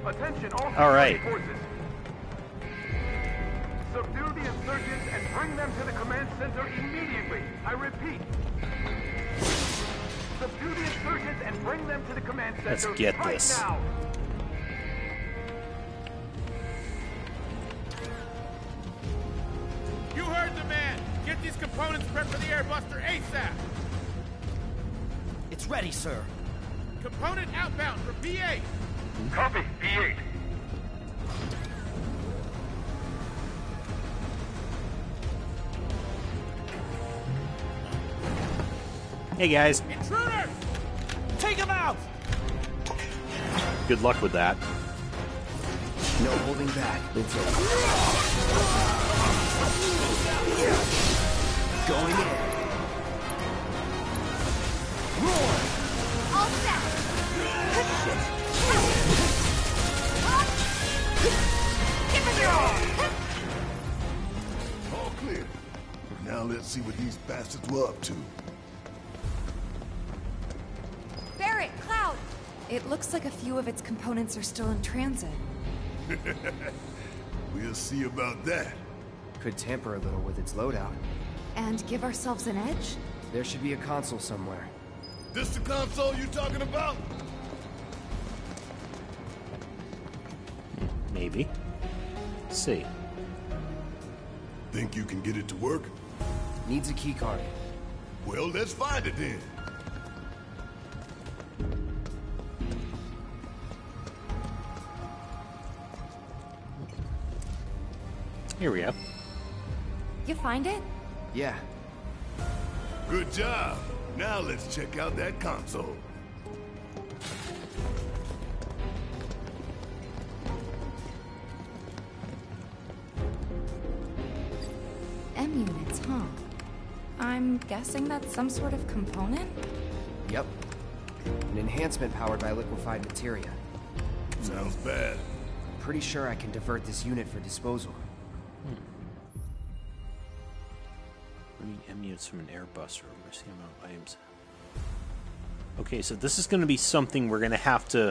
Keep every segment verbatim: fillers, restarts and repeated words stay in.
Attention, all, all right. forces. Subdue the insurgents and bring them to the command center immediately. I repeat. Subdue the insurgents and bring them to the command center Let's get right this. now. You heard the man. Get these components prepped for the airbuster ASAP. It's ready, sir. Component outbound for B eight. Copy, B eight. Hey guys, Intruders! Take him out! good luck with that. No holding back. It's over. Going in. Roar! All set. Shit. Give it your all. All clear. Now let's see what these bastards were up to. Barrett, Cloud. It looks like a few of its components are still in transit. We'll see about that. Could tamper a little with its loadout. And give ourselves an edge? There should be a console somewhere. This the console you talking about? Maybe. Let's see. Think you can get it to work? Needs a keycard. Well, let's find it then. Here we go. You find it? Yeah. Good job. Now let's check out that console. M units, huh? I'm guessing that's some sort of component? Yep. An enhancement powered by liquefied materia. Sounds bad. Pretty sure I can divert this unit for disposal. Reading M units from an airbuster. Where's the amount of items? Okay, so this is going to be something we're going to have to...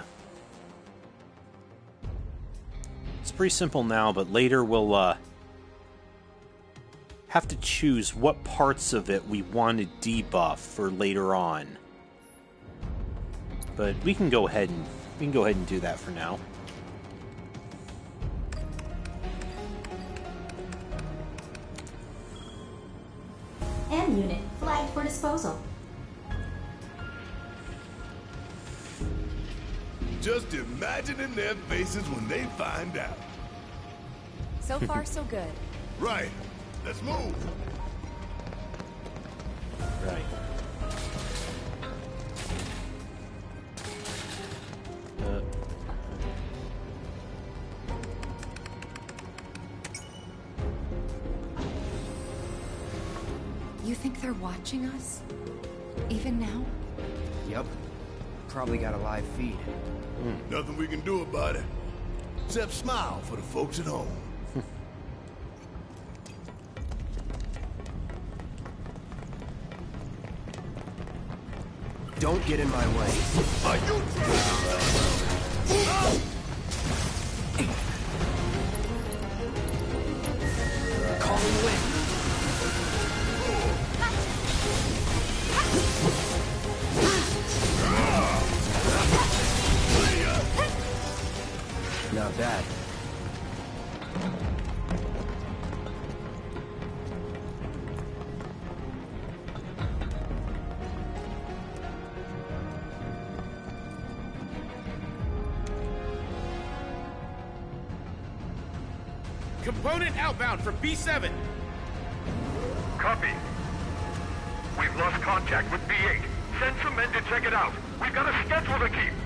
It's pretty simple now, but later we'll uh, have to choose what parts of it we want to debuff for later on. But we can go ahead and we can go ahead and do that for now. M unit flagged for disposal. Just imagining their faces when they find out. So far, so good. Right. Let's move. Right. Uh, You think they're watching us? Even now? Yep. Probably got a live feed. Nothing we can do about it. Except smile for the folks at home. Don't get in my way. Are you Calling wind. Not bad. Component outbound for B seven. Copy. We've lost contact with B eight. Send some men to check it out. We've got a schedule to keep.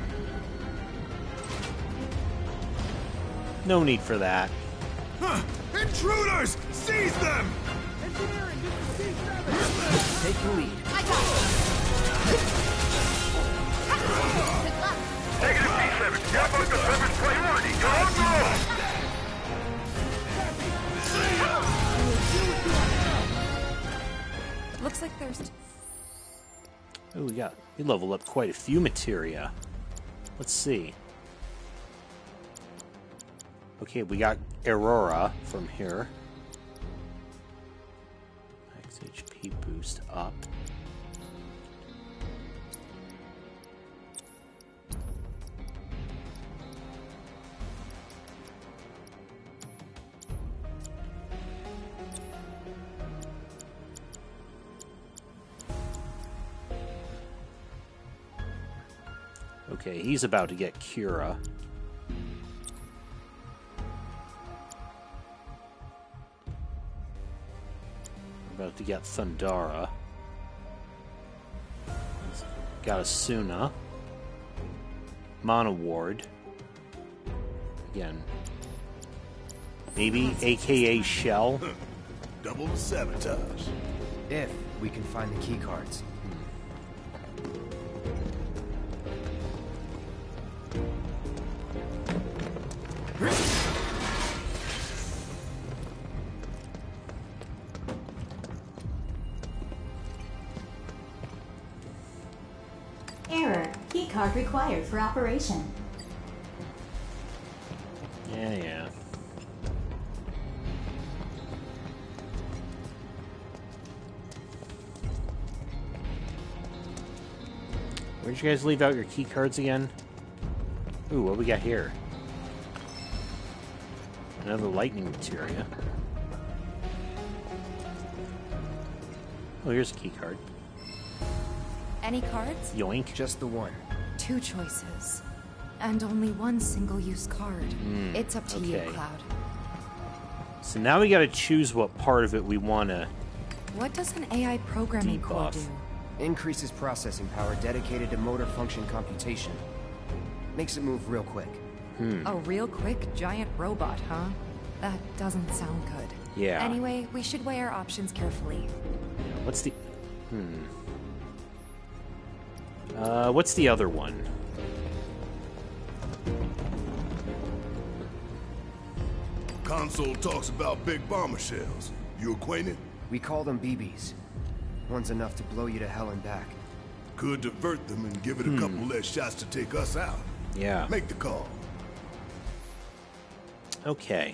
no need for that. Huh. Intruders! Seize them! Engineering, this is C seven. Take the lead. I got it! Good luck! Negative B seven. Airbuster service priority. You're on your own. Looks like there's... Oh, we got we leveled up quite a few materia. Let's see. Okay, we got Aurora from here. Max H P boost up. Okay, he's about to get Kira. We're about to get Thundara. Got Asuna. Mana Ward. Again. Maybe A K A Shell. Double the sabotage. If we can find the key cards. Error. Keycard required for operation. Yeah, yeah. Where'd you guys leave out your key cards again? Ooh, what we got here? Another lightning materia. Oh, here's a key card. Any cards? Yoink. Just the one. Two choices. And only one single-use card. Mm, it's up to okay. you, Cloud. So now we gotta choose what part of it we wanna... What does an A I programming core Debuff. do? Increases processing power dedicated to motor function computation. Makes it move real quick. A real quick giant robot, huh? That doesn't sound good. Yeah. Anyway, we should weigh our options carefully. What's the... Hmm. Uh, what's the other one? Console talks about big bomber shells. You acquainted? We call them B Bs. One's enough to blow you to hell and back. Could divert them and give it a couple less shots to take us out. Yeah. Make the call. Okay.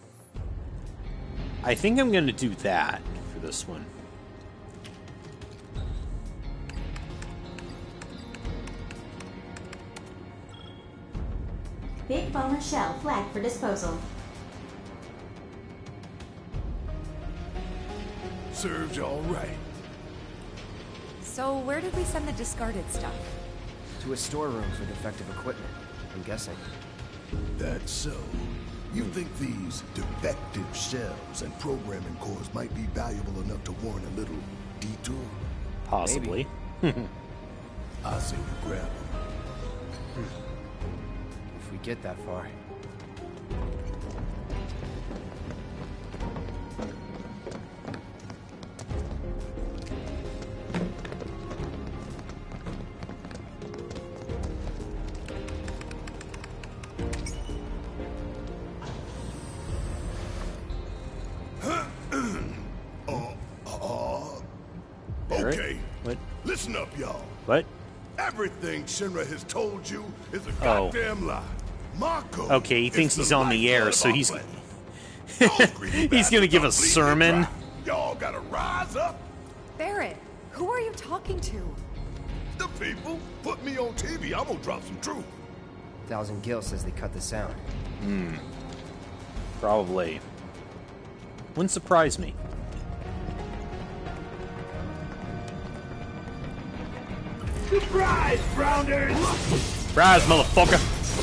I think I'm gonna do that for this one. Big bomber shell flagged for disposal. Serves you all right. So, where did we send the discarded stuff? To a storeroom for defective equipment, I'm guessing. That's so. You think these defective shells and programming cores might be valuable enough to warrant a little detour? Possibly. I say we grab them. If we get that far. Barrett? Okay, What? listen up, y'all. What? Everything Shinra has told you is a Oh. goddamn lie. Mako. Okay, he is thinks the he's on the lifeblood air, of so our he's- planet. Those greedy He's bastards gonna give are a bleeding sermon. dry. Y'all gotta rise up. Barrett, who are you talking to? The people put me on T V. I'm gonna drop some truth. Thousand Gil says they cut the sound. Probably. Wouldn't surprise me. Surprise, Browners! Rise, motherfucker!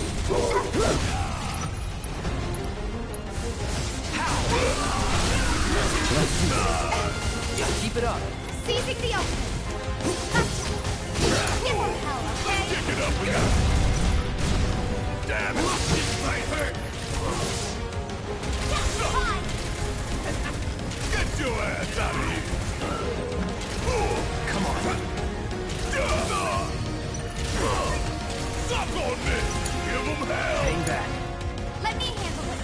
Keep it up. Seizing the opening! Get the hell away! Pick it up, we got. Damn it! This might hurt. Get your ass out of here! Come on. Suck on this! Give them hell! Hang back. Let me handle this!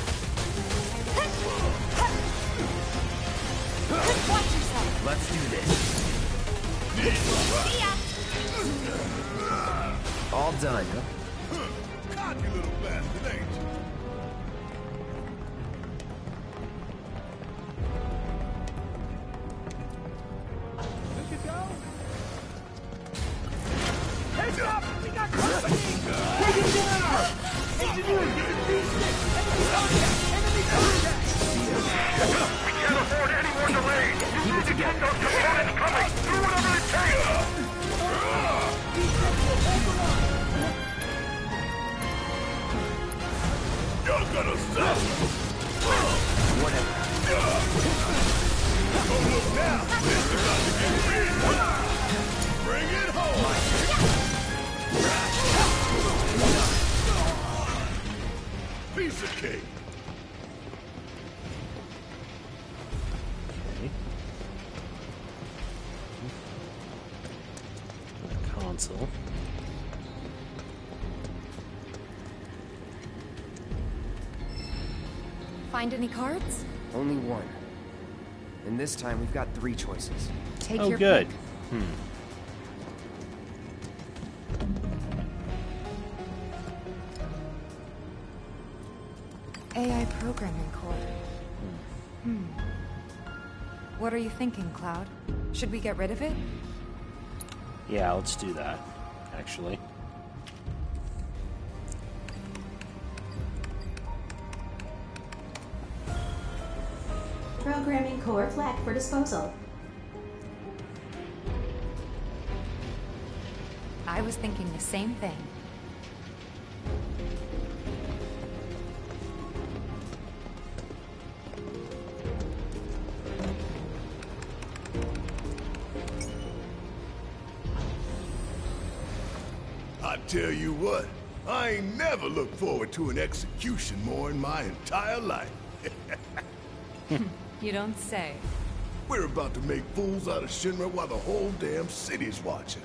Watch yourself! Let's do this. See ya! All done. Cocky little bastard, ain't you? Whatever. Don't look now. It's about to get real. Bring it home. Piece of cake. Console. Find any cards? Only one. And this time we've got three choices. Take Oh, your good. pick. Hmm. A I programming core. Hmm. What are you thinking, Cloud? Should we get rid of it? Yeah, let's do that, actually. Programming core flagged for disposal. I was thinking the same thing. I tell you what, I ain't never looked forward to an execution more in my entire life. You don't say. We're about to make fools out of Shinra while the whole damn city's watching.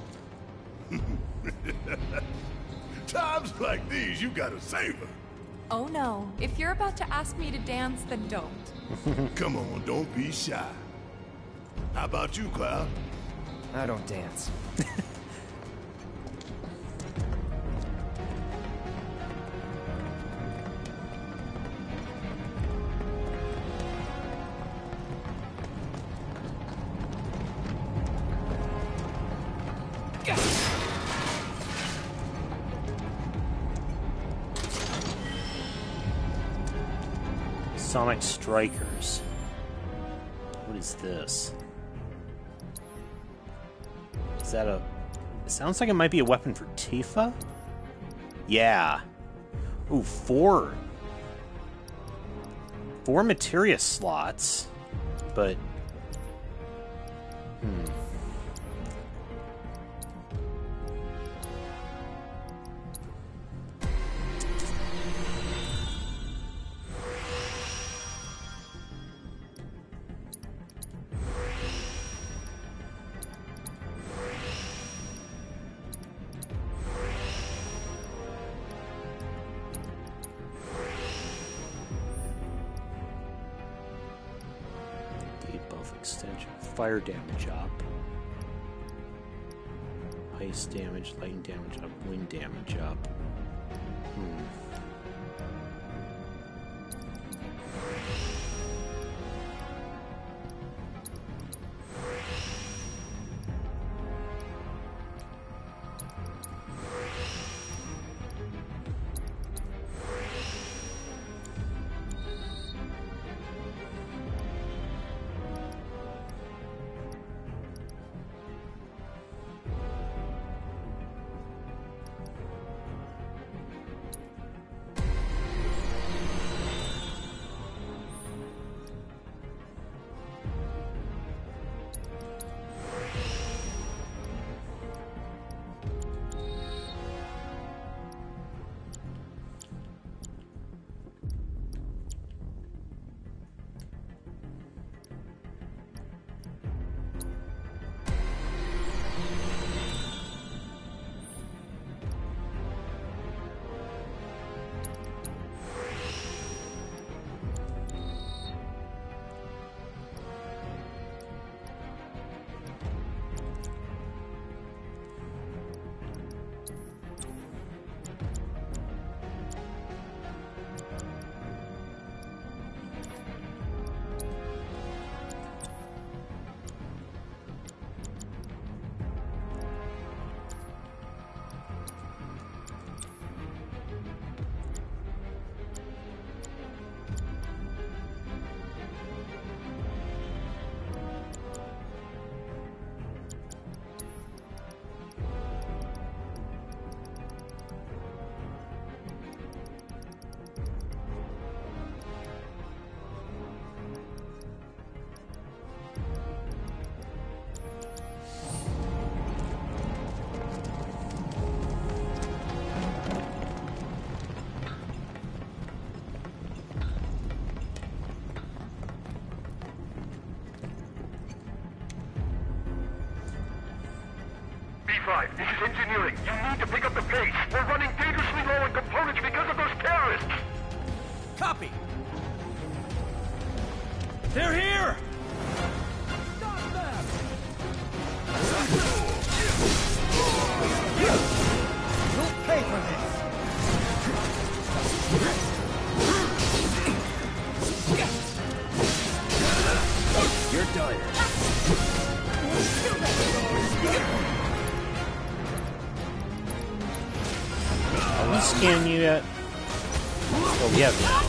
Times like these, you gotta savor. Oh no, if you're about to ask me to dance, then don't. Come on, don't be shy. How about you, Cloud? I don't dance. Sonic Strikers. What is this? Is that a... It sounds like it might be a weapon for Tifa? Yeah. Ooh, four... Four materia slots. But... Hmm. Extension. Fire damage up. Ice damage, lightning damage up, wind damage up. Hmm. B five, this is engineering. You need to pick up the pace. We're running dangerously low on components because of those terrorists. Copy. They're here! Stop them! You'll pay for this! You're done. Are we scanning you yet? Oh, we have now.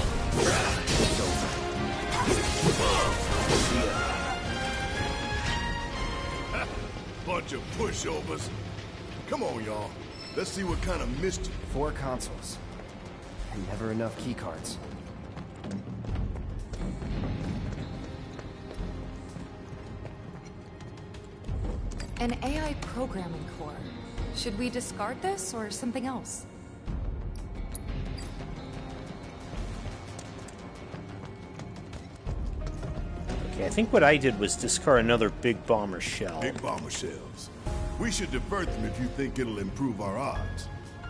Bunch of pushovers. Come on, y'all. Let's see what kind of mischief. Four consoles. And never enough keycards. An A I programming core. Should we discard this or something else? Okay, I think what I did was discard another big bomber shell. Big bomber shells. We should divert them if you think it'll improve our odds.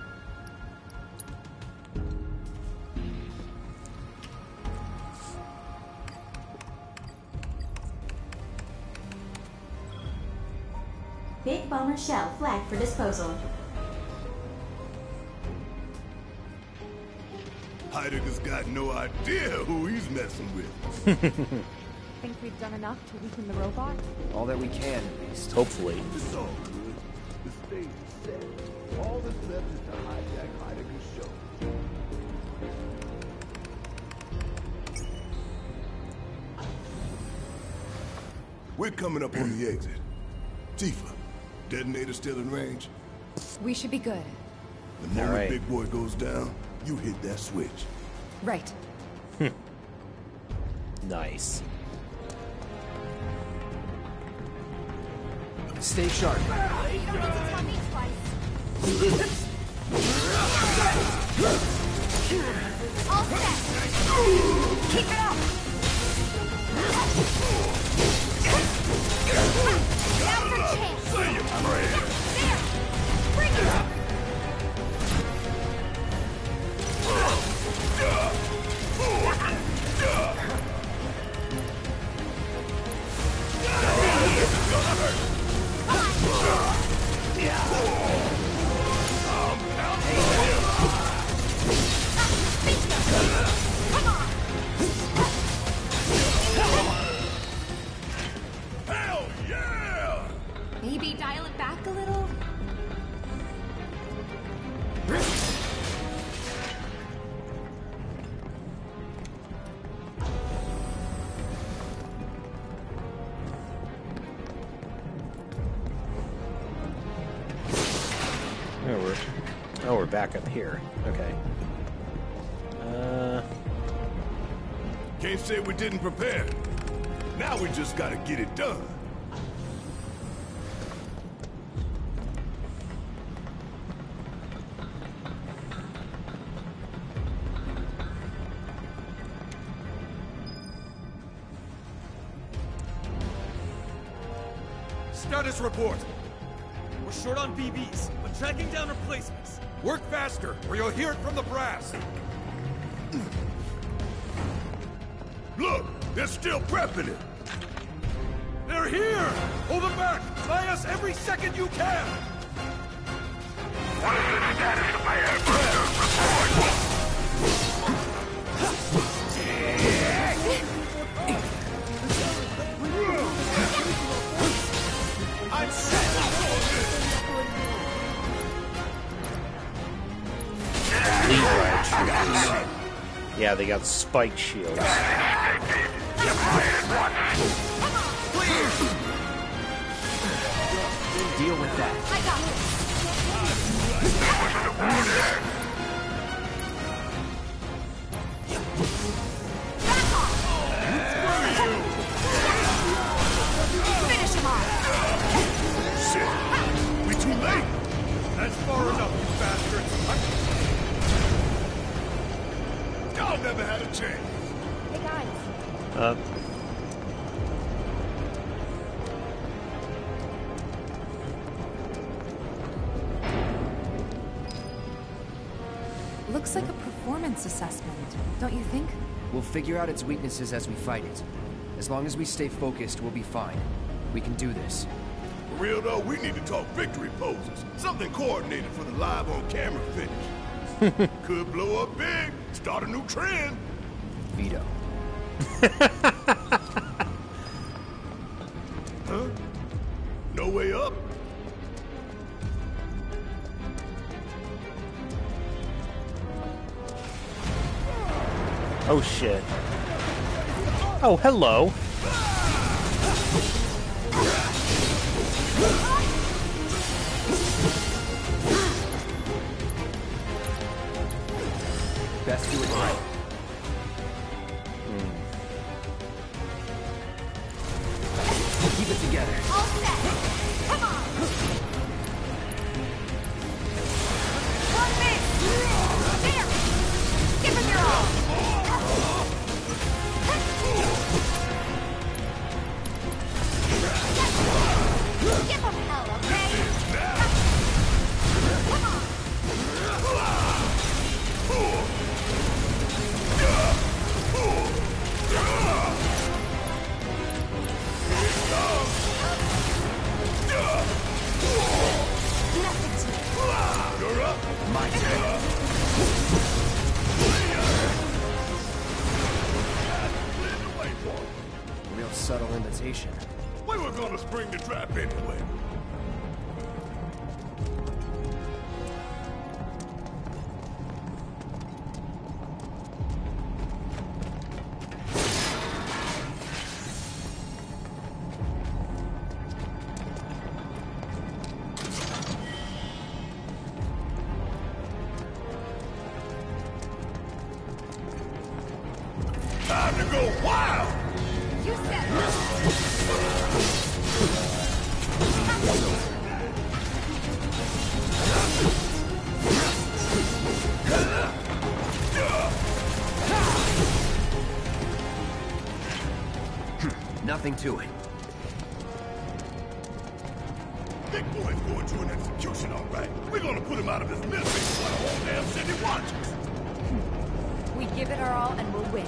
Big bomber shell flagged for disposal. Heidegger's got no idea who he's messing with. Think we've done enough to weaken the robot? All that we can, at least. Hopefully. It's all good. The stage is set. All that's left is to hijack Heidegger's show. We're coming up on the exit. Tifa, detonator still in range? We should be good. The moment All right. Big Boy goes down, you hit that switch. Right. Nice. Stay sharp. You don't need to tell me twice. All set. Keep it up. Now's our chance. Say your prayer. There. Bring it up. Hell yeah! Maybe dial it back a little? Oh, we're, oh, we're back up here. Okay. Uh, Can't say we didn't prepare. Now we just gotta get it done. Status report. We're short on B Bs, but tracking down replacements. Work faster, or you'll hear it from the brass. Look, they're still prepping it. They're here! Hold them back! Buy us every second you can! What is the status of my airburster? Report! I'm set! lead ride troopers. Yeah, they got spike shields. Deal with that. I got it. Back off! Finish him off! Shit, we too late. That's far enough, you bastards! Y'all never had a chance. Hey guys, Uh, looks like a performance assessment, don't you think? We'll figure out its weaknesses as we fight it. As long as we stay focused, we'll be fine. We can do this. For real though, we need to talk victory poses. Something coordinated for the live on camera finish. Could blow up big, start a new trend. Veto. Huh? No way up? Oh shit. Oh, hello. Best do it right. Keep it together. All set. Come on. One miss. There. Give him your all. Give him hell, okay? Come on. Nothing to it. You're up. My turn. Real subtle invitation. We were gonna spring the trap anyway. Time to go wild! You said it. Nothing to it. Big boy's going to an execution, all right. We're gonna put him out of his misery while the whole damn city watches. We give it our all and we'll win.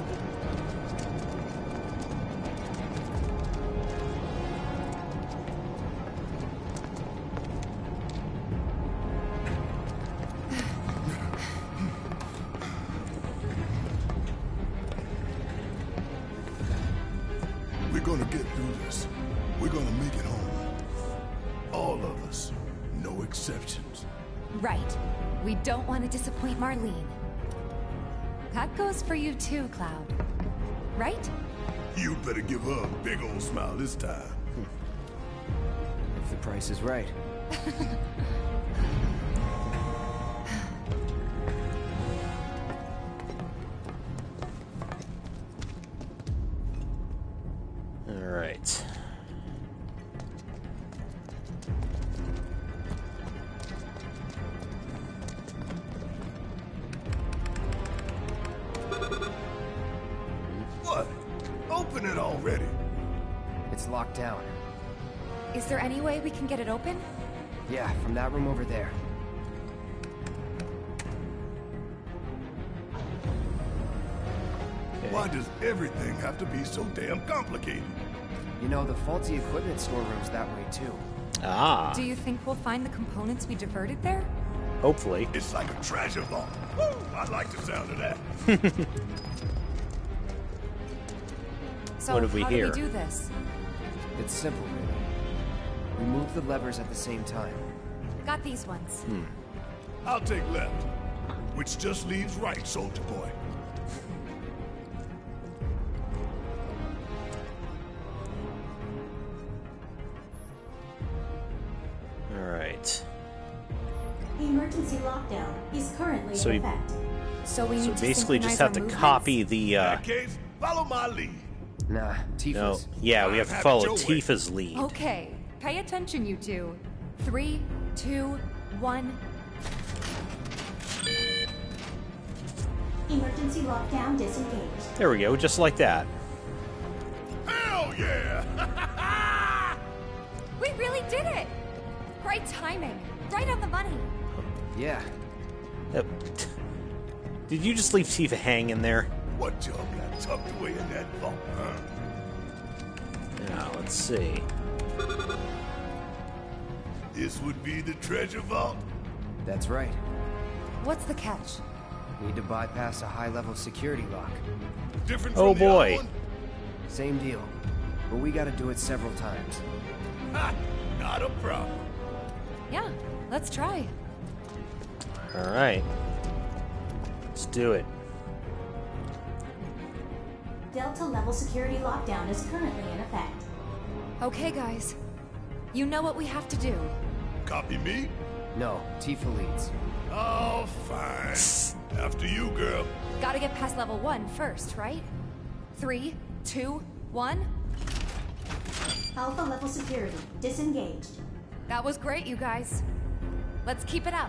We're gonna get through this. We're gonna make it home. All of us. No exceptions. Right. We don't want to disappoint Marlene. That goes for you too, Cloud. Right? You'd better give her a big old smile this time. If the price is right. All right. What? Open it already. It's locked down. Is there any way we can get it open? Yeah, from that room over there. Why does everything have to be so damn complicated? You know, the faulty equipment storeroom's that way too. Ah, Do you think we'll find the components we diverted there? hopefully. It's like a treasure vault. Woo! I like the sound of that. So What have we how here? do we do this? It's simple, really. We move the levers at the same time. Got these ones. I'll take left, which just leaves right, soldier boy. All right. The emergency lockdown is currently So in you- effect. So we need So to basically, just have synchronize to our movements? copy the. In Uh, that case, follow my lead. Nah, no, Tifa's. yeah, we have to Have it follow your way. Tifa's lead. Okay, pay attention, you two. Three, two, one. Emergency lockdown disengaged. There we go, just like that. Hell yeah! We really did it! Great timing. Right on the money. Yeah. Yep. Did you just leave Tifa hanging there? What y'all got tucked away in that vault, huh? Now, let's see. This would be the treasure vault? That's right. What's the catch? Need to bypass a high-level security lock. Different Oh, from the other boy. one? Same deal. But we gotta do it several times. Ha! Not a problem. Yeah, let's try. Alright. Let's do it. Delta level security lockdown is currently in effect. Okay, guys. You know what we have to do. Copy me? No, Tifa leads. Oh, fine. After you, girl. Gotta get past level one first, right? Three, two, one. Alpha level security disengaged. That was great, you guys. Let's keep it up.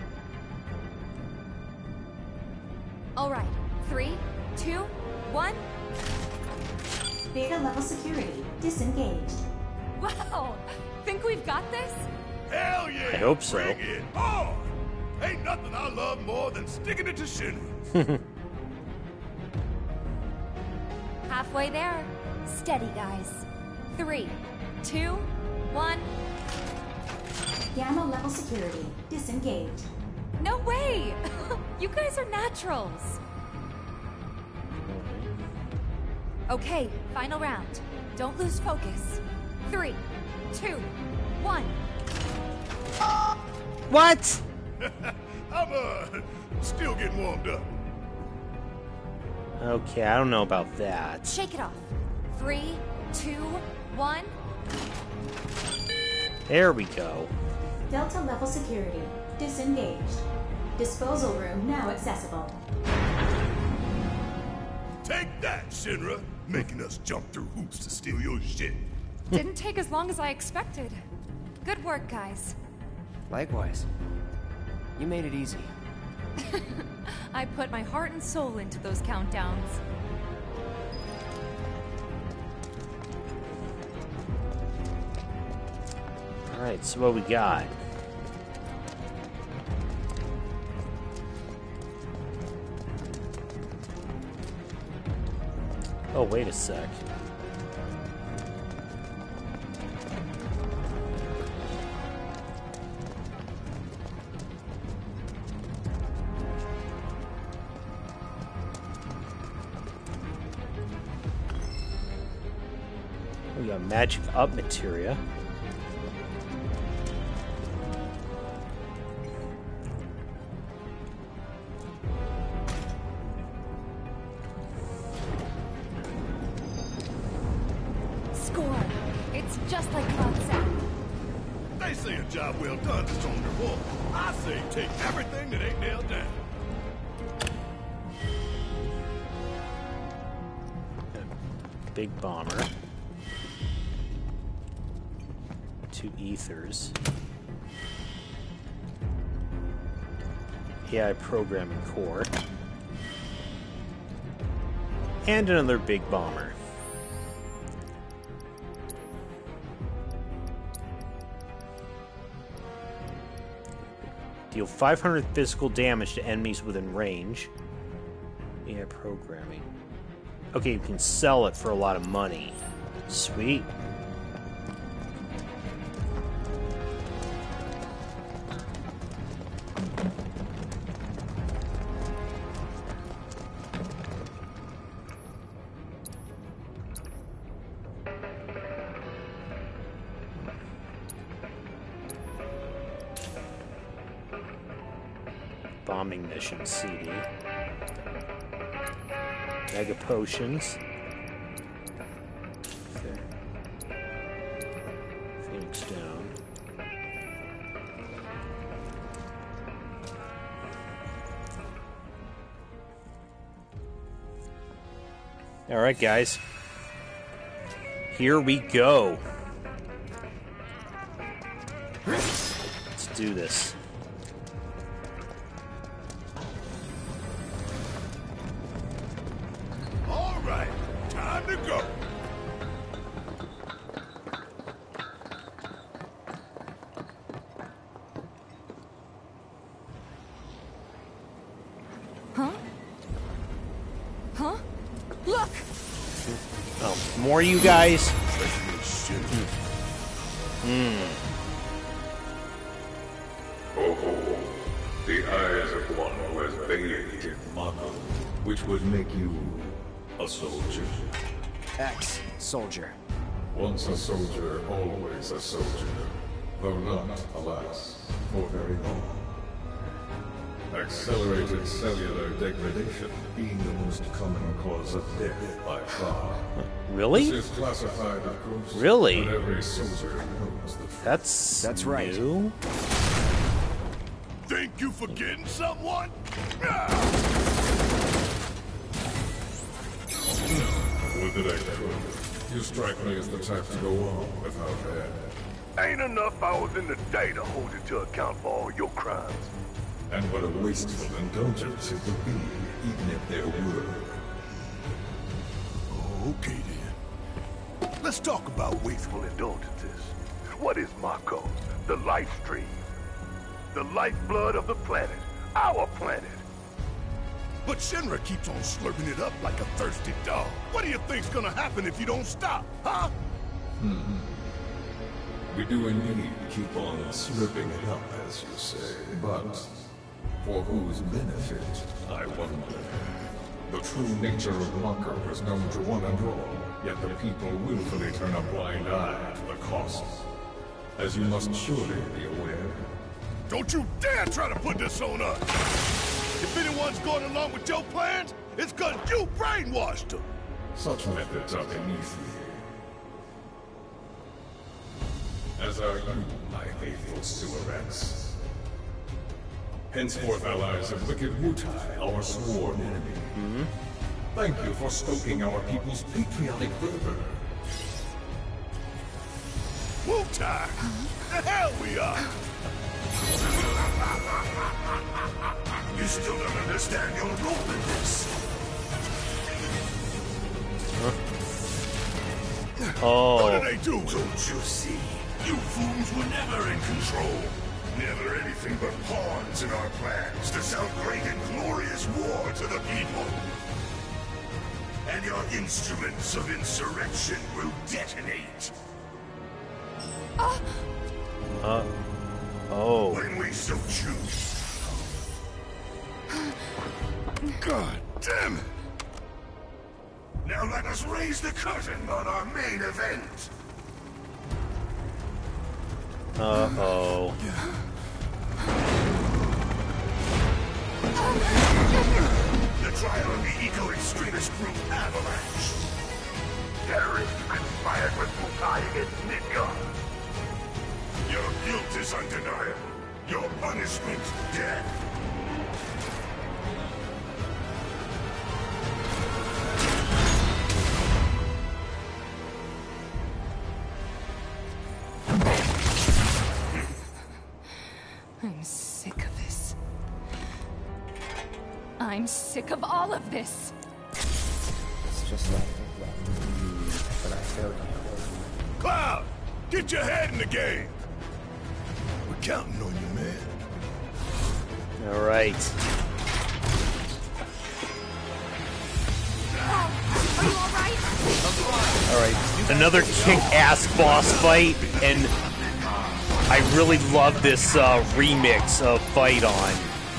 All right. Three, two, one. Beta level security disengaged. Wow! Think we've got this? Hell yeah! I hope so. Bring it on! Ain't nothing I love more than sticking it to Shinra. Halfway there. Steady, guys. Three, two, one. Gamma level security disengaged. No way! You guys are naturals. Okay, final round. Don't lose focus. Three, two, one. What? I'm, uh, still getting warmed up. Okay, I don't know about that. Shake it off. Three, two, one. There we go. Delta level security disengaged. Disposal room now accessible. Take that, Shinra! Making us jump through hoops to steal your shit. Didn't take as long as I expected. Good work, guys. Likewise. You made it easy. I put my heart and soul into those countdowns. Alright, so what we got? Oh, wait a sec. We got magic up materia. Score! It's just like Cloud said. They say a job well done is on the wall. I say take everything that ain't nailed down. Big bomber. Two ethers. A I programming core. And another big bomber. Deal five hundred physical damage to enemies within range. A I programming. Okay, you can sell it for a lot of money. Sweet. Bombing mission C D. Mega potions. Okay. Phoenix down. Alright, guys. Here we go. Let's do this. All right, time to go. Huh? more of you guys? Hmm. Oh, the eyes of one who has bathed in Mako, which would make you a soldier. X, soldier. Once a soldier, always a soldier. Though not, alas, for very long. Accelerated cellular degradation being the most common cause of death by far. Really? This is classified, of course. Really? But every soldier knows the truth. That's That's right. new. Think you forgetting someone? Would that I could. You strike me as the type to go on without head. Ain't enough hours in the day to hold you to account for all your crimes. And what a wasteful indulgence it would be, even if there were. Okay then. Let's talk about wasteful indulgences. What is Mako? The life stream. The lifeblood of the planet. Our planet. But Shinra keeps on slurping it up like a thirsty dog. What do you think's gonna happen if you don't stop, huh? Hmm. We do indeed keep on slurping it up, as you say, but for whose benefit, I wonder. The true nature of Mako is known to one and all, yet the people willfully turn a blind eye to the cost. As you must surely be aware. Don't you dare try to put this on us! If anyone's going along with your plans, it's cause you brainwashed them! Such methods are beneath me. As are you, my faithful Suarets. Henceforth allies of wicked Wutai, our sworn enemy. Mm-hmm. Thank you for stoking our people's patriotic fervor. Wutai! The hell we are! You still don't understand your role in this. Oh. What are they doing? Don't you see? You fools were never in control. Never anything but pawns in our plans to sound great and glorious war to the people. And your instruments of insurrection will detonate. Uh. Oh. When we so choose. God damn it! Now let us raise the curtain on our main event. Uh-oh. The trial of the eco-extremist group Avalanche. Terrorists conspired with Wutai against Midgard. Your guilt is undeniable. Your punishment, death. I'm sick of this. I'm sick of all of this. It's just like but I failed to Cloud! Get your head in the game! We're counting on you, man. All right. Are you all right? All right. Another kick-ass boss fight, and I really love this uh, remix of Fight On.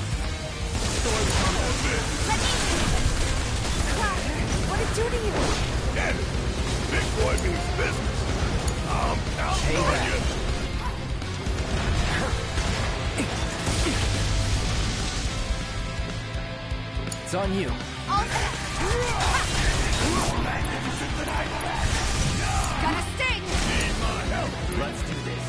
What did you do to you? Damn it! Big boy means business. I'm counting on you. It's on you. Gotta sting! Let's do this.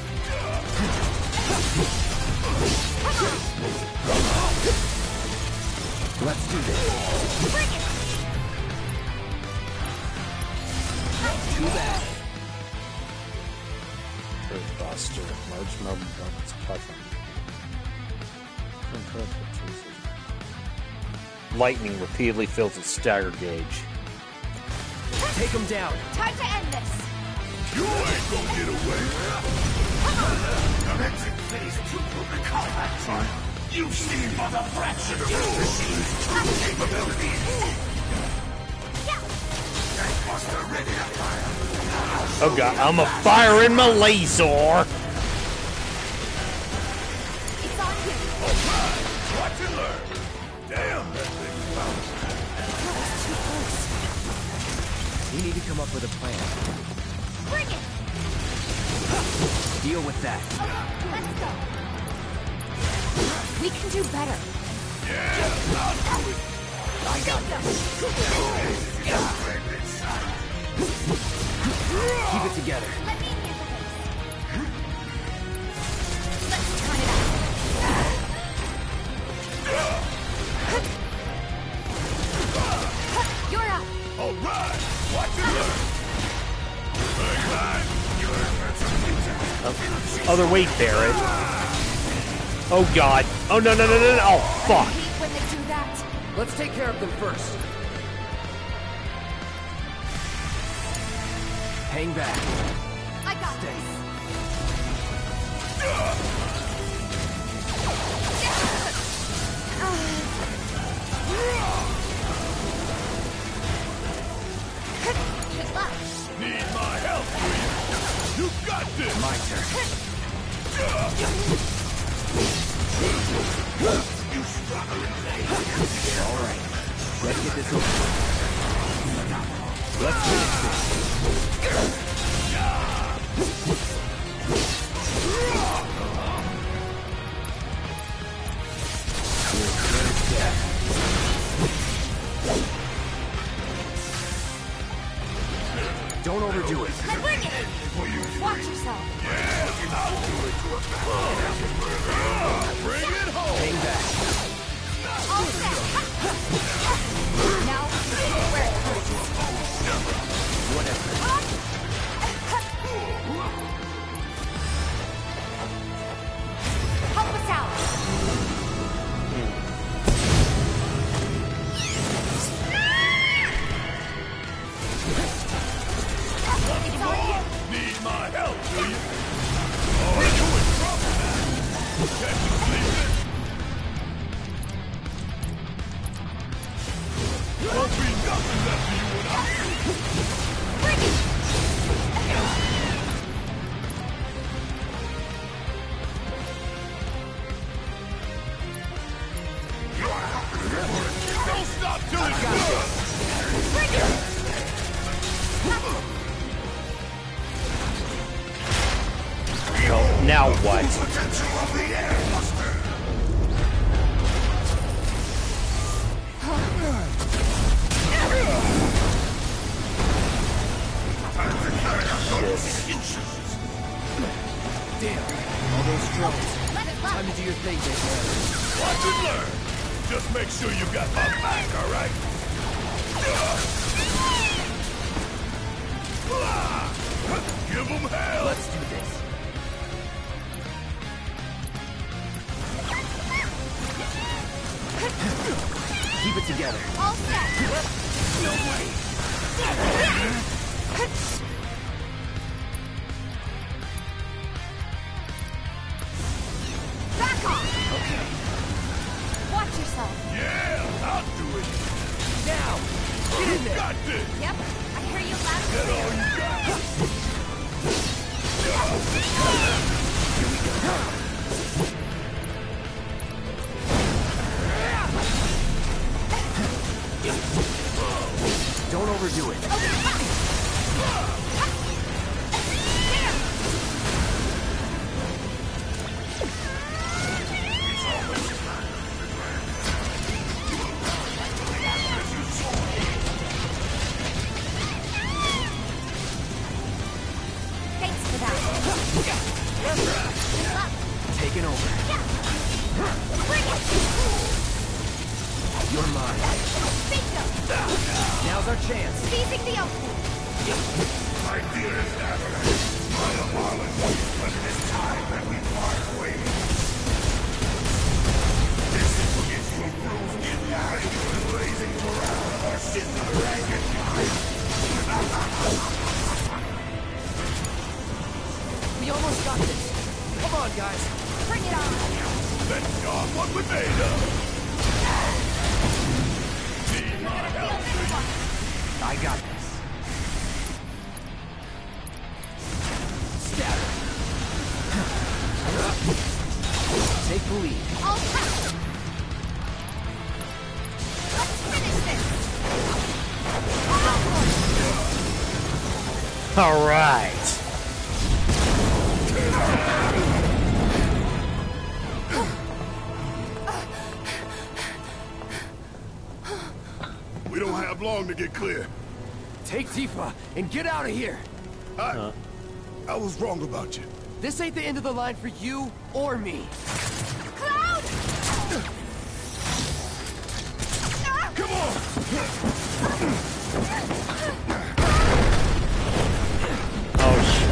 Let's do this. Bring it! Too bad. Buster, large marble buckets, platform. Lightning repeatedly fills its stagger gauge. Take him down. Time to end this! You ain't gonna get away. Commencing phase two of the combat trial. You've seen but a fraction of the machine's true capabilities. And Oh god, I'm a firing my laser! It's on you. Alright, watch and learn. Damn, that thing's bouncing. That's too close. We need to come up with a plan. Bring it. Deal with that. Let's go. We can do better. Yeah, I'll do it. I got this. Keep it together. Let me handle this. Let's try it out. You're up. Alright, watch and learn. Big man, Oh, other way, Barret. Oh god. Oh no no no no no! Oh I fuck! hate when they do that. Let's take care of them first. Hang back. I got this. Good luck. need my help, do you? You got this. My turn. You struggling, All right. Let's get this over. Let's finish this. Don't overdo it. Bring it. Watch yourself. Bring it home. Hang back. All set. Now, where it hurts. Whatever. Help us out. It's on you. Need my help, do you? Oh, you in trouble now. Can't you believe it? Won't be nothing left of you without me. Bring it. Don't stop till it's done. Bring it. Well, now what? Damn. All those drones. Let it Time luck. to do your thing, Dave. Watch and learn. Just make sure you got my back, all right? Give them hell. Let's do this. Keep it together. All set. No way. Back off. Okay. Watch yourself. Yeah, I'll do it. Now, get in You there. got this. Yep. I hear you loud and Get clear. all you got. Don't overdo it. Thanks for that. Good luck. Taking over. Bring it. You're mine. Bingo. Now's our chance. Seizing the opening. My dearest Avalanche, my apologies, but it is time that we part ways. This is to get your bruised in behind you and blazing morale of our sister rank and kind. We almost got this. Come on, guys. Bring it on. Let's show 'em what we're made of. Need my help, do you? I got this. believe. All set. Let's finish this. All right. We don't have long to get clear. Take Tifa and get out of here. I, Huh. I was wrong about you. This ain't the end of the line for you or me. Cloud! Come on! Oh shit.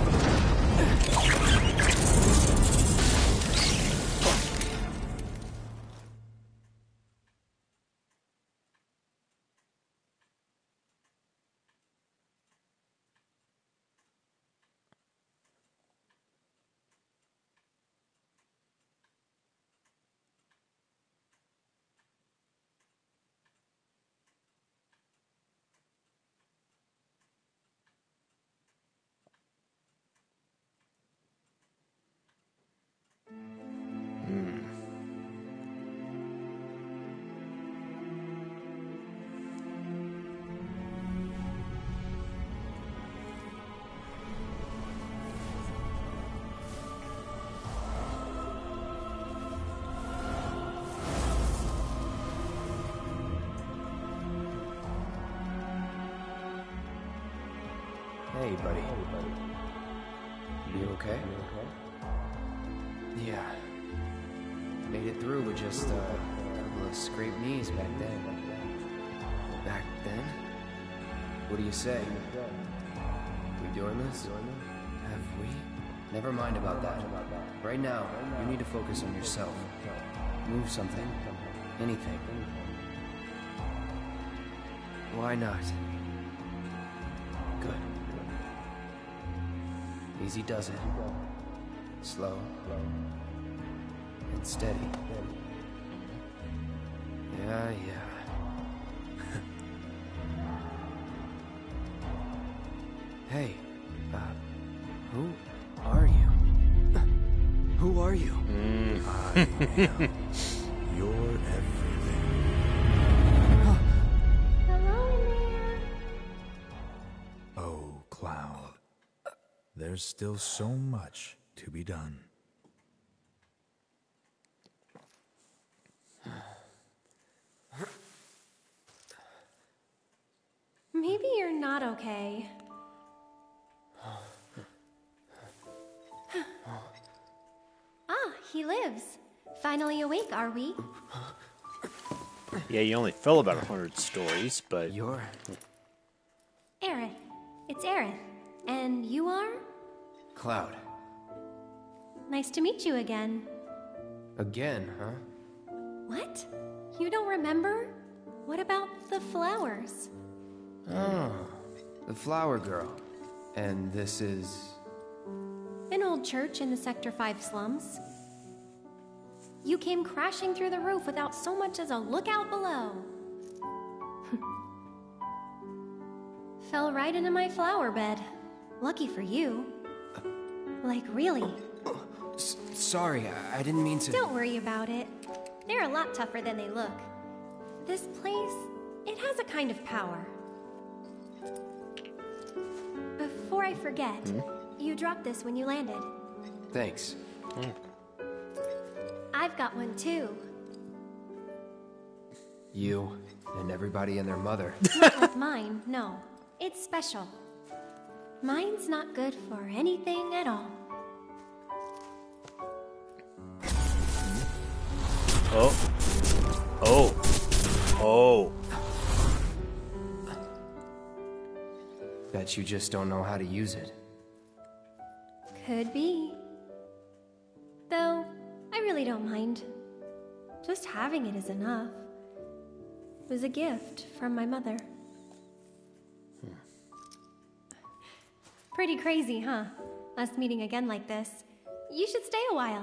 Hey, buddy. You okay? Yeah. Made it through with just uh, a couple of scraped knees back then. Back then? What do you say? We doing this? Have we? Never mind about that. Right now, you need to focus on yourself. Move something. Anything. Why not? Good. Easy does it. Slow. And steady. Yeah, yeah. Hey, uh, who are you? Who are you? I am your everything. Hello there. Oh, Cloud. There's still so much to be done. Maybe you're not okay. Ah, he lives. Finally awake, are we? Yeah, you only fill about a hundred stories, but You're... Aerith. It's Aerith. And you are? Cloud. Nice to meet you again. Again, huh? What? You don't remember? What about the flowers? Oh, the flower girl. And this is... An old church in the Sector five slums. You came crashing through the roof without so much as a look out below. Fell right into my flower bed. Lucky for you. Like, really. S sorry, I, I didn't mean to... Don't worry about it. They're a lot tougher than they look. This place, it has a kind of power. Before I forget, Hmm? you dropped this when you landed. Thanks. I've got one too. You and everybody and their mother. Not like mine, no. It's special. Mine's not good for anything at all. oh, oh, oh. Bet you just don't know how to use it. Could be. Though, I really don't mind. Just having it is enough. It was a gift from my mother. Pretty crazy, huh? Us meeting again like this. You should stay a while.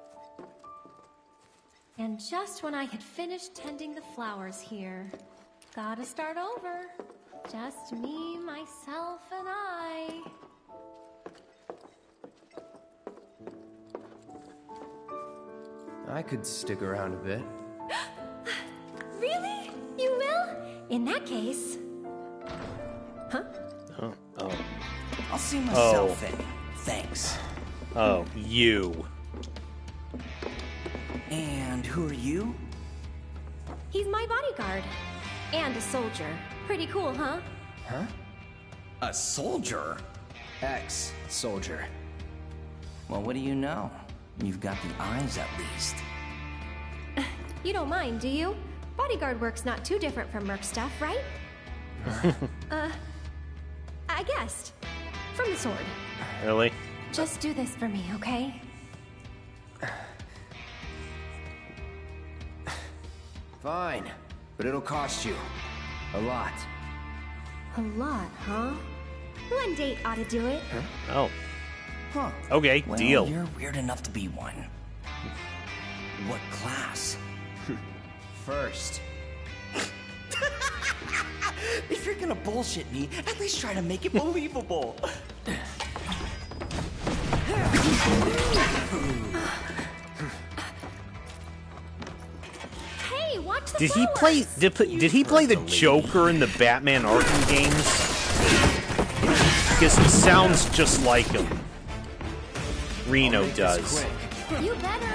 And just when I had finished tending the flowers here, Gotta start over. Just me, myself, and I. I could stick around a bit. Really? You will? In that case... Huh? Oh. Oh. I'll see myself Oh. in. Thanks. Oh, you. And who are you? He's my bodyguard. And a soldier. Pretty cool, huh? Huh? A soldier? Ex-soldier. Well, what do you know? You've got the eyes, at least. You don't mind, do you? Bodyguard work's not too different from Merc stuff, right? uh, I guessed. From the sword. Really? Just do this for me, okay? Fine, but it'll cost you. A lot. A lot, huh? One date ought to do it. Oh. Huh. Okay, Well, deal. you're weird enough to be one. What class? First. If you're gonna bullshit me, at least try to make it believable. Hey, watch the Did he flowers! play? Did, did he play the Joker in the Batman Arkham games? Because he sounds just like him. Reno does. You better.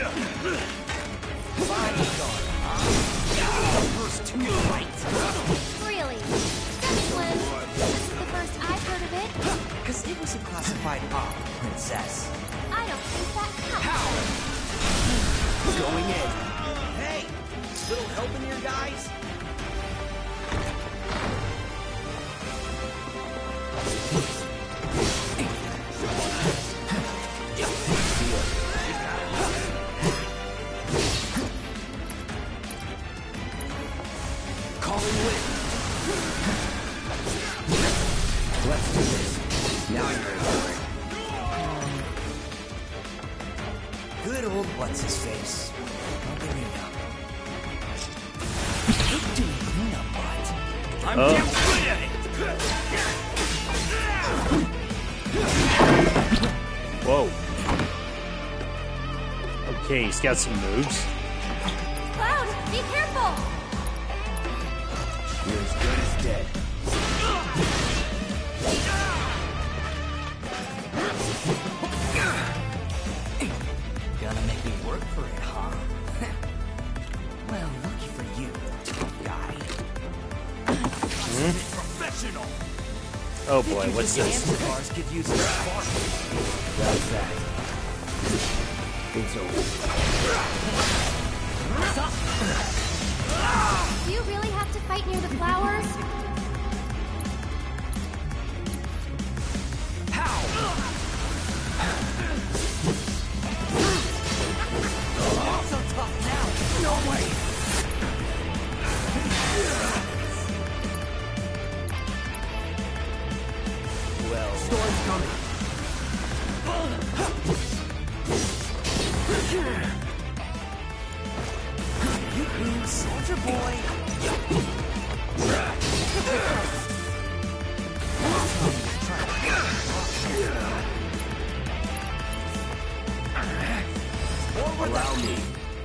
First two fights. Really? That's Slim. This is the first I've heard of it. Because it was a classified op, princess. I don't think that counts. Going in. Hey, little help in here, guys? Calling win. Let's do this. Now you're in. Good old what's his face. Ballerina. Keep doing cleanup, but I'm Oh. damn good at it. Whoa. Okay, he's got some moves. Cloud, be careful! You're as good as dead. Gonna make me work for it, huh? Well, lucky for you, tough guy. Professional. Oh boy, what's this? Bars could use a spark. That's that. It's over. Do you really have to fight near the flowers? Not so tough now. No way. Well, storm's coming. You mean soldier boy? Allow me.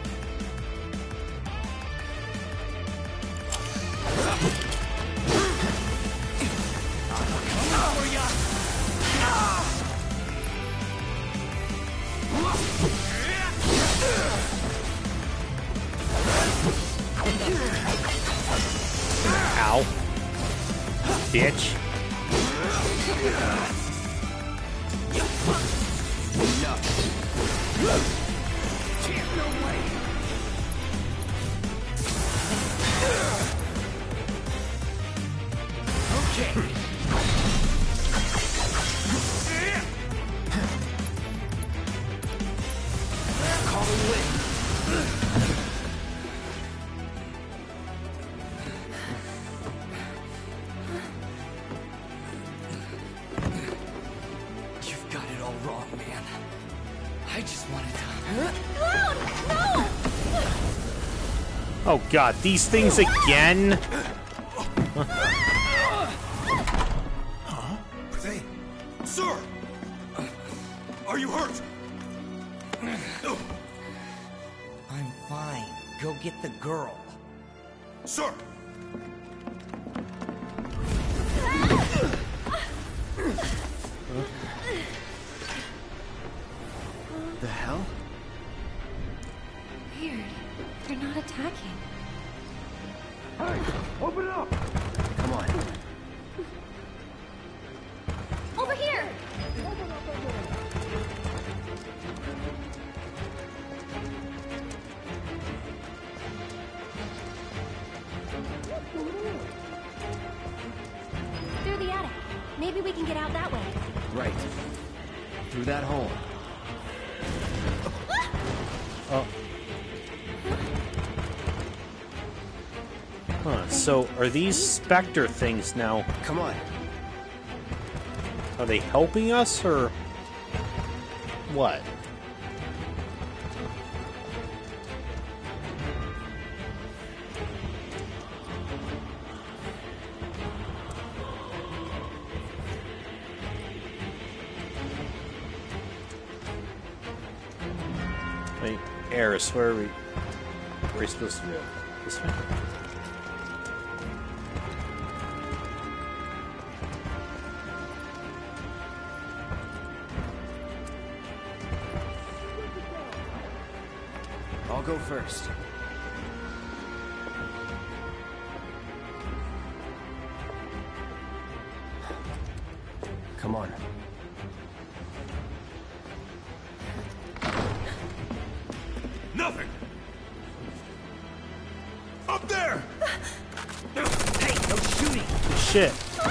Ow. Bitch. You've got it all wrong, man. I just wanted to... Cloud, no! Oh god, these things again? Huh? Are they... Sir! Are you hurt? I'm fine. Go get the girl. Sir! The hell? Weird. They're not attacking. Hey, open it up! Come on. Over here! Through the attic. Maybe we can get out that way. Right. Through that hole. Oh. Huh, so are these Spectre things now? Come on. Are they helping us, or what? Wait, Eris, where are we? Where are we supposed to go? This way? I'll go first. Come on. Nothing! Up there! Hey, no shooting! Shit.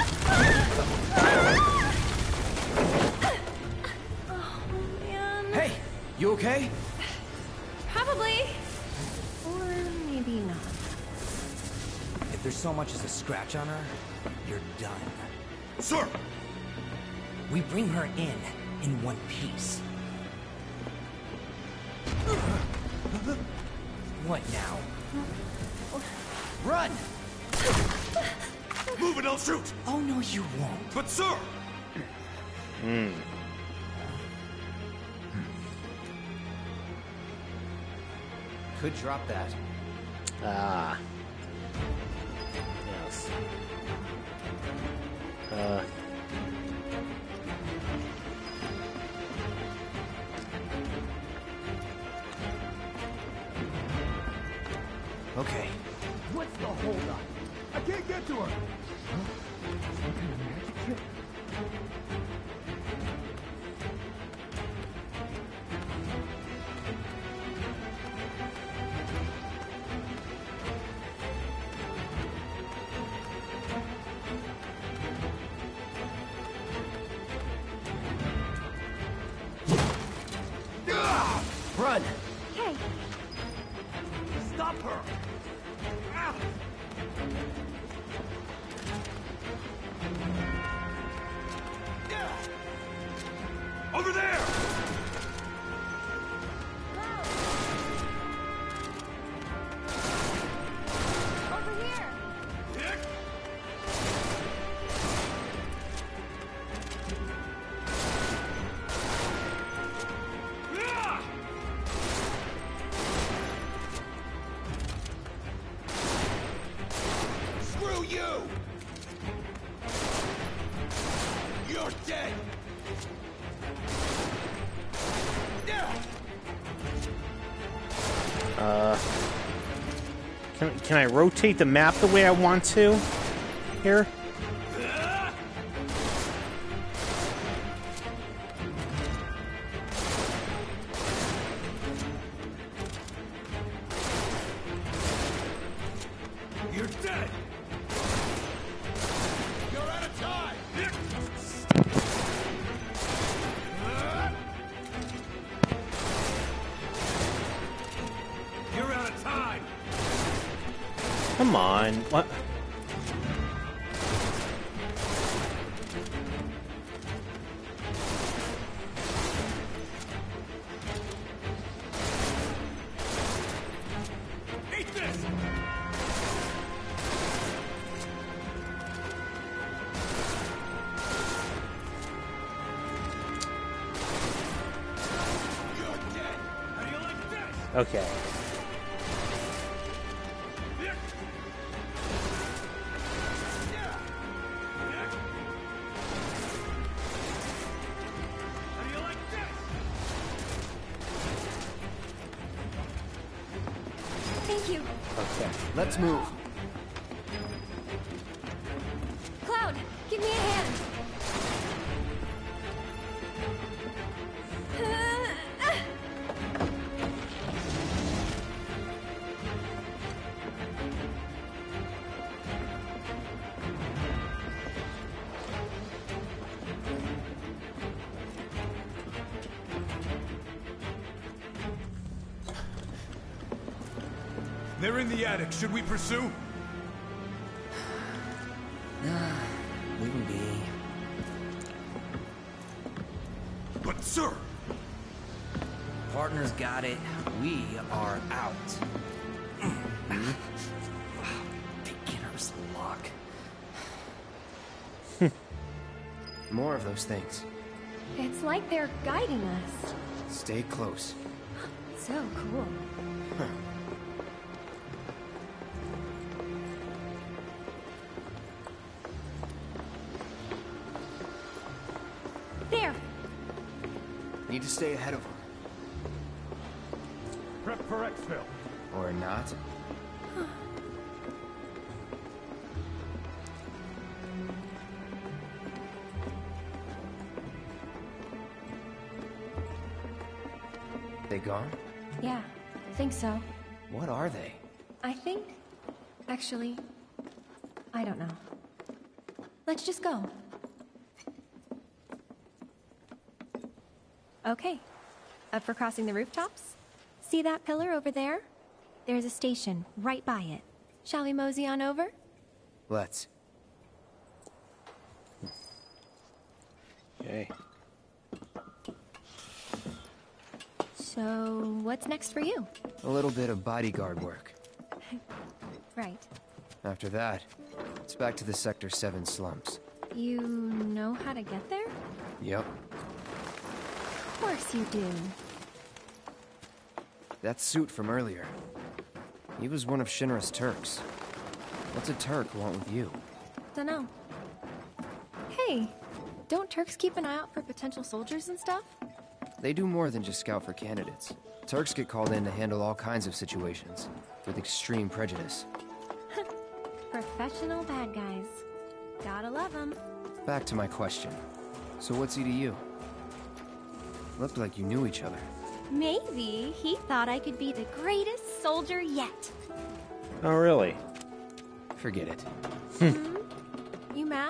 Oh, man. Hey, you okay? Probably. Or maybe not. If there's so much as a scratch on her, you're done. Sir! We bring her in, in one piece. What now? Run! Move and I'll shoot! Oh, no, you won't. But sir! Hmm. Could drop that. Ah. Yes. Uh. Okay. What's the holdup? I can't get to her! Huh? Some kind of magic trick? Run! Hey, Stop her! Ah! Over there! over here. Ah! Screw you! You're dead! Uh. Can, can I rotate the map the way I want to? Here? You're dead! You're out of time! You're out of time! Come on. What? Eat this! Okay. Thank you. Okay. Let's move. Cloud, give me a hand. They're in the attic. Should we pursue? Leave him be. But sir! Partner's got it. We are out. Beginner's luck. More of those things. It's like they're guiding us. Stay close. So cool. There! Need to stay ahead of them. Prep for exfil. Or not. They gone? Yeah, think so. What are they? I think... Actually... I don't know. Let's just go. Okay. Up for crossing the rooftops? See that pillar over there? There's a station right by it. Shall we mosey on over? Let's. Okay. So, what's next for you? A little bit of bodyguard work. Right. After that, it's back to the Sector seven slums. You know how to get there? Yep. Of course you do. That suit from earlier. He was one of Shinra's Turks. What's a Turk want with you? Dunno. Hey, don't Turks keep an eye out for potential soldiers and stuff? They do more than just scout for candidates. Turks get called in to handle all kinds of situations, with extreme prejudice. Professional bad guys. Gotta love them. Back to my question. So what's he to you? Looked like you knew each other. Maybe he thought I could be the greatest soldier yet. Oh, really? Forget it. Hmm? You mad?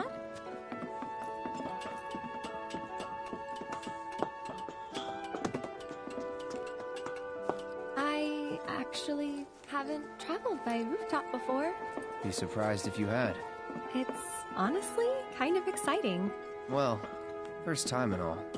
I actually haven't traveled by rooftop before. Be surprised if you had. It's honestly kind of exciting. Well, first time and all.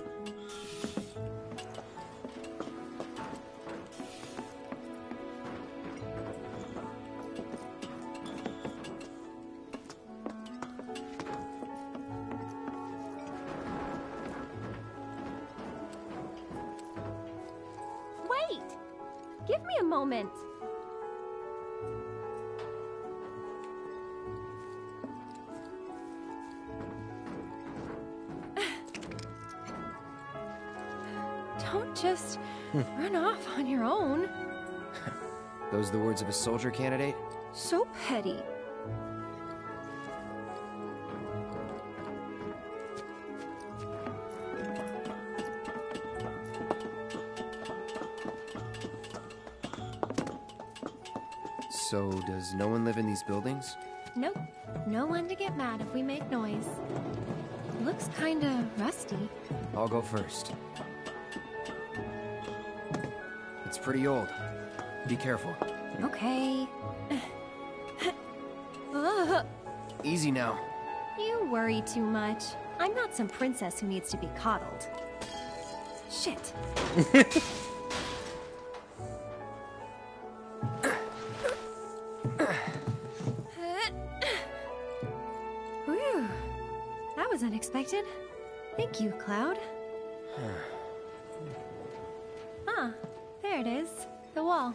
Wait! Give me a moment. Don't just run off on your own. Those the words of a soldier candidate? So petty. So, does no one live in these buildings? Nope. No one to get mad if we make noise. Looks kinda rusty. I'll go first. It's pretty old. Be careful. Okay. Ugh. Easy now. You worry too much. I'm not some princess who needs to be coddled. Shit. Whew. That was unexpected. Thank you, Cloud. Ah, there it is. the wall.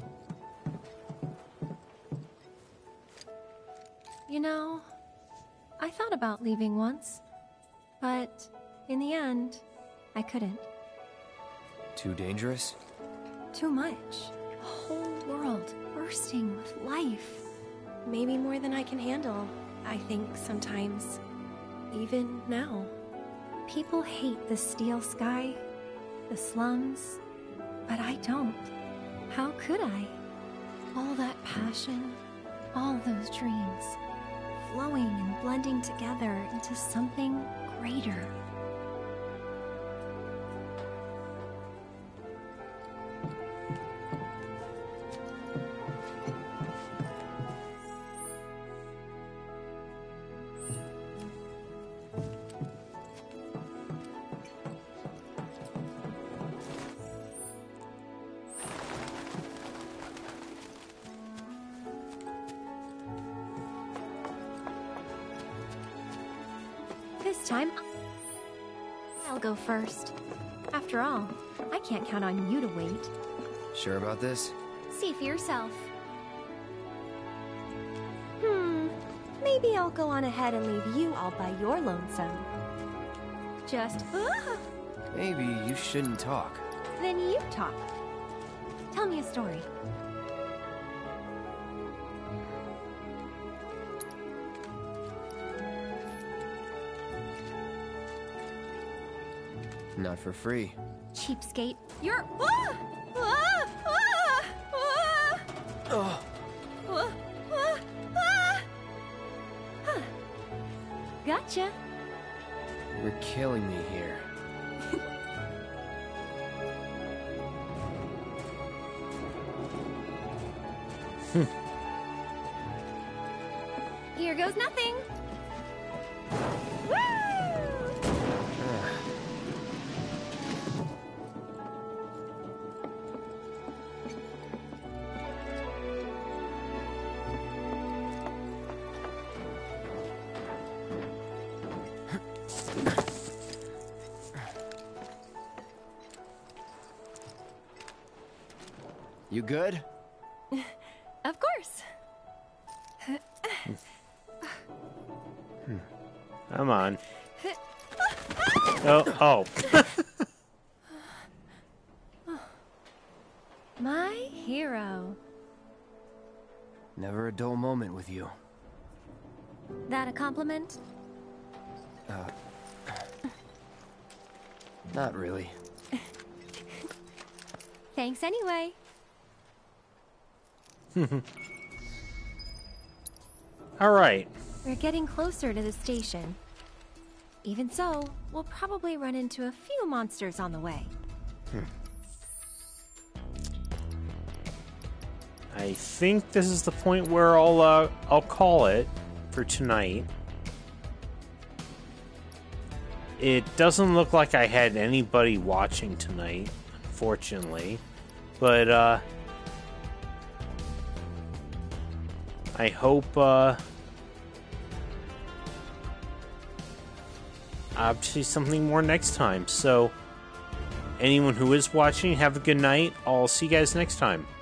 You know, I thought about leaving once, but in the end, I couldn't. Too dangerous? Too much. A whole world bursting with life. Maybe more than I can handle, I think sometimes. Even now. People hate the steel sky, the slums, but I don't. How could I? All that passion, all those dreams, flowing and blending together into something greater. This time, I'll go first. After all, I can't count on you to wait. Sure about this? See for yourself. Hmm, maybe I'll go on ahead and leave you all by your lonesome. Just, ah! Maybe you shouldn't talk. Then you talk. Tell me a story. Not for free. Cheapskate. You're... Ah! Ah! Ah! Ah! Oh. Ah! Ah! Ah! Huh. Gotcha. You're killing me here. Here goes nothing. You good? Of course. Come on. Oh, oh. My hero. Never a dull moment with you. That a compliment? Uh, not really. Thanks anyway. All right. We're getting closer to the station. Even so, we'll probably run into a few monsters on the way. Hmm. I think this is the point where I'll uh, I'll call it for tonight. It doesn't look like I had anybody watching tonight, unfortunately, but uh, I hope uh, I'll see something more next time. So, anyone who is watching, have a good night. I'll see you guys next time.